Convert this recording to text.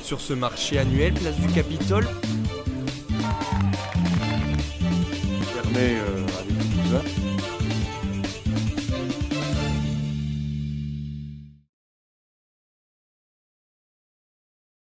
Sur ce marché annuel, place du Capitole, Fermé avec 12 heures.